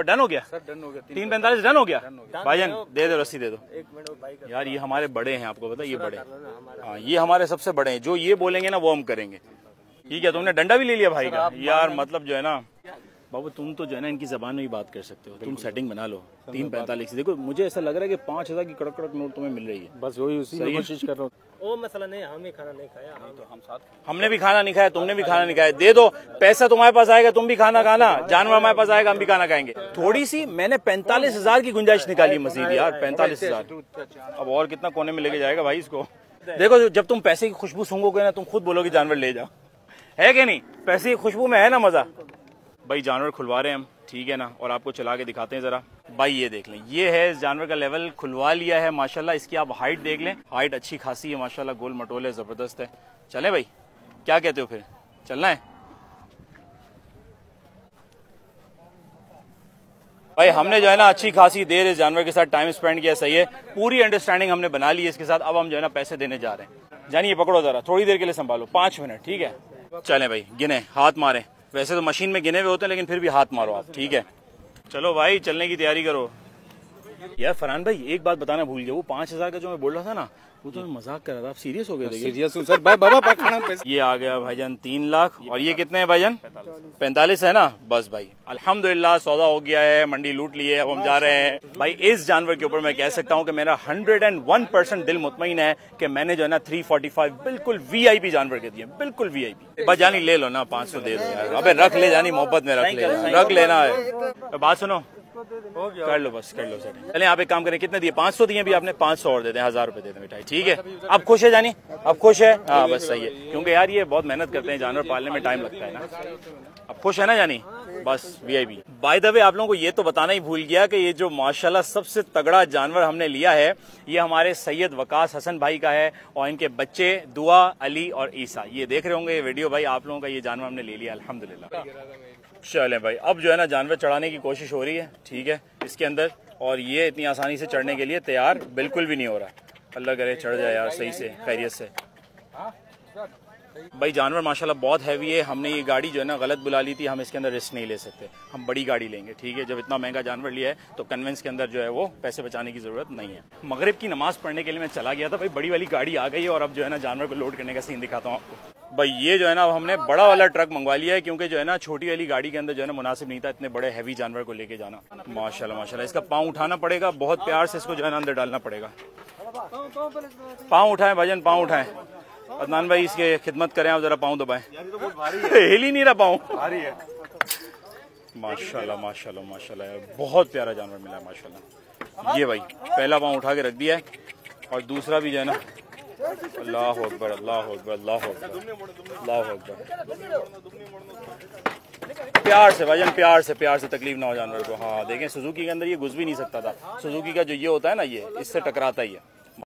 Done हो गया sir, done हो गया। 3:45 डन हो गया। भाईजान दे दो, रस्सी दे दो यार। ये हमारे बड़े हैं, आपको पता, ये बड़े, हाँ ये हमारे सबसे बड़े हैं। जो ये बोलेंगे ना वो हम करेंगे। ठीक है, तुमने डंडा भी ले लिया भाई का यार। मतलब जो है ना बाबू, तुम तो जो है ना इनकी जबान में ही बात कर सकते हो। तुम सेटिंग बना लो। 3:45 देखो, मुझे ऐसा लग रहा है कि 5,000 की कड़क कड़क नोट तुम्हें मिल रही है। बस वही उसी की कोशिश कर रहा हूँ। वो मसला नहीं, हमें खाना नहीं खाया, तो हम साथ, हमने भी खाना नहीं खाया, तुमने भी खाना नहीं खाया। दे दो पैसा, तुम्हारे पास आएगा तुम भी खाना खाना, जानवर हमारे पास आएगा हम भी खाना खाएंगे। थोड़ी सी मैंने 45,000 की गुंजाइश निकाली मजीद यार। 45,000 अब और कितना कोने में लेके जाएगा भाई इसको। देखो जब तुम पैसे की खुशबू सूंघोगे ना, तुम खुद बोलोगे जानवर ले जाओ, है कि नहीं? पैसे की खुशबू में है ना मजा। भाई जानवर खुलवा रहे हैं हम, ठीक है ना, और आपको चला के दिखाते हैं जरा। भाई ये देख लें, ये है इस जानवर का लेवल, खुलवा लिया है माशाल्लाह। इसकी आप हाइट देख लें, हाइट अच्छी खासी है माशाल्लाह, गोल मटोले जबरदस्त है। चले भाई, क्या कहते हो फिर, चलना है? भाई हमने जो है ना अच्छी खासी देर इस जानवर के साथ टाइम स्पेंड किया, सही है, पूरी अंडरस्टैंडिंग हमने बना ली है इसके साथ। अब हम जो है ना पैसे देने जा रहे हैं। जानिए, पकड़ो जरा, थोड़ी देर के लिए संभालो, 5 मिनट, ठीक है? चलें भाई, गिने, हाथ मारें। वैसे तो मशीन में गिने हुए होते हैं, लेकिन फिर भी हाथ मारो आप, ठीक है? चलो भाई, चलने की तैयारी करो। यार फरहान भाई, एक बात बताना भूल गया, वो 5,000 का जो मैं बोल रहा था ना, वो तो मैं मजाक कर रहा था। आप सीरियस हो गए थे? सीरियस हूँ सर। भाई बाबा पैसे। ये आ गया भाईजान 3 लाख। और ये कितने हैं भाईजान? 45 है ना? बस भाई अल्हम्दुलिल्लाह सौदा हो गया है, मंडी लूट ली है, अब हम जा रहे हैं। भाई इस जानवर के ऊपर मैं कह सकता हूँ कि मेरा 101% दिल मुतमईन है कि मैंने जो है ना 345 बिल्कुल VIP जानवर के दिए, बिल्कुल VIP। बस जानी ले लो ना, 500 दे दो यार। अबे रख ले जानी, मोहब्बत में रख लेना है। बात सुनो, कर लो बस, कर लो सर। चले आप एक काम करें, कितने दिए? 500 दिए भी आपने, 500 और दे दें, 1000 रुपए दे दें मिठाई, ठीक है? अब खुश है जानी? अब खुश है? हाँ बस सही है, क्योंकि यार ये बहुत मेहनत करते हैं, जानवर पालने में टाइम लगता है ना। अब खुश है ना जानी? बस VIP। बाय द वे आप लोगों को ये तो बताना ही भूल गया कि ये जो माशाल्लाह सबसे तगड़ा जानवर हमने लिया है, ये हमारे सैयद वकास हसन भाई का है, और इनके बच्चे दुआ, अली और ईसा। ये देख रहे होंगे ये वीडियो भाई आप लोगों का। ये जानवर हमने ले लिया अल्हम्दुलिल्लाह। चलें भाई, अब जो है ना जानवर चढ़ाने की कोशिश हो रही है, ठीक है, इसके अंदर। और ये इतनी आसानी से चढ़ने के लिए तैयार बिल्कुल भी नहीं हो रहा। अल्लाह करे चढ़ जाए यार सही से, खैरियत से। भाई जानवर माशाल्लाह बहुत हैवी है। हमने ये गाड़ी जो है ना गलत बुला ली थी, हम इसके अंदर रिस्क नहीं ले सकते, हम बड़ी गाड़ी लेंगे, ठीक है? जब इतना महंगा जानवर लिया है तो कन्वेंस के अंदर जो है वो पैसे बचाने की जरूरत नहीं है। मगरिब की नमाज पढ़ने के लिए मैं चला गया था भाई, बड़ी वाली गाड़ी आ गई है, और अब जो है ना जानवर को लोड करने का सीन दिखाता हूँ आपको। भाई ये जो है ना हमने बड़ा वाला ट्रक मंगवा लिया है, क्योंकि जो है ना छोटी वाली गाड़ी के अंदर जो है ना मुनासिब नहीं था इतने बड़े हैवी जानवर को लेके जाना। माशाल्लाह माशाल्लाह, इसका पाँव उठाना पड़ेगा, बहुत प्यार से इसको जो है ना अंदर डालना पड़ेगा। पाँव उठाएं भाईजान, पाँव उठाएं। अदनान भाई इसके खिदमत करें, आप जरा पाँव दबाएं। हिल ही नहीं रहा, पाँव भारी है। माशाल्लाह माशाल्लाह माशाल्लाह, बहुत प्यारा जानवर मिला है माशाल्लाह। ये भाई पहला पाँव उठा के रख दिया है, और दूसरा भी जो है ना, अल्लाह अकबर अल्लाह अकबर अल्लाह अकबर अल्लाह अकबर। प्यार से भाईजान, प्यार से तकलीफ ना हो जानवर को। हाँ देखें, सुजुकी के अंदर ये घुस भी नहीं सकता था। सुजुकी का जो ये होता है ना, ये इससे टकराता ही है।